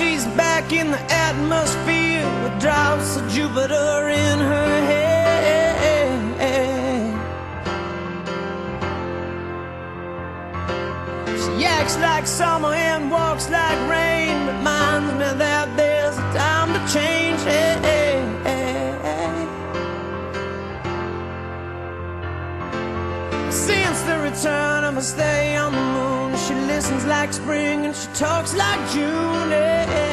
she's back in the atmosphere with drops of Jupiter in her head. She acts like summer and walks like rain, reminds me that there's a time to change. Since the return of her stay on the moon, she listens like spring and she talks like June.